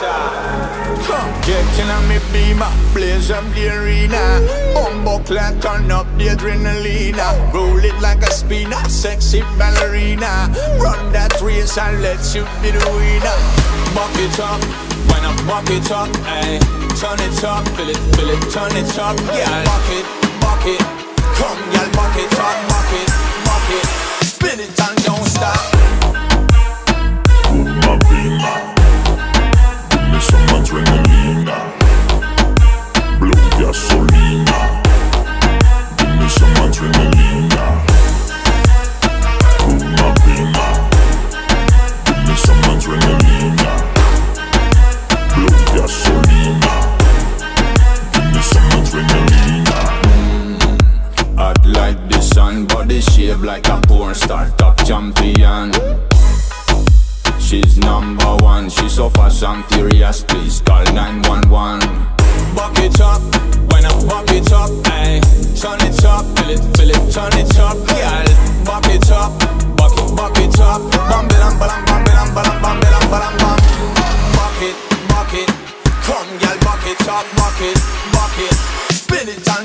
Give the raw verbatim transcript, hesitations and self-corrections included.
Getting on me beamer, blaze up the arena. Bumbo clad, turn up the adrenalina. Roll it like a spinner, sexy ballerina. Run that race and let you be the winner. Buck it up, when I buck it up, ayy. Turn it up, feel it, feel it, turn it up, yeah. Buck it, buck it, come y'all, buck it up, buck it, buck it. Spin it and don't stop. Put my beamer, give me some adrenalina. Blue gasolina, give me some adrenalina. Put my beamer, give me some adrenalina. Blue gasolina, give me some adrenalina. mm, Hot like the sun, body shape like a porn star, top champion. She's number one, she's so fast and furious, please call nine one one. Buck it up, when I buck it up, ayy. Turn it up, feel it, feel it, turn it up, girl. Buck it up, buck it, buck it up. Bam, bam, bam, bam, bam, bam, bam, bam, bam, bam. Buck it, buck it, come girl, buck it up, buck it, buck it. Spin it and